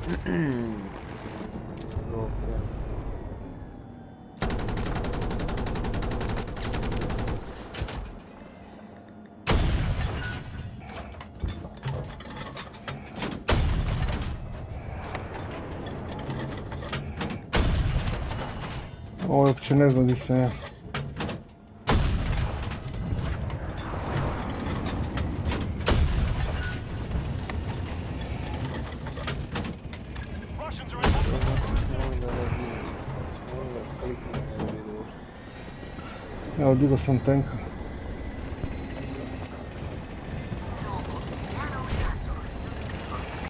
Dobro. Ovo uopće ne znam gdje sam ja. Evo, digo sam tenka.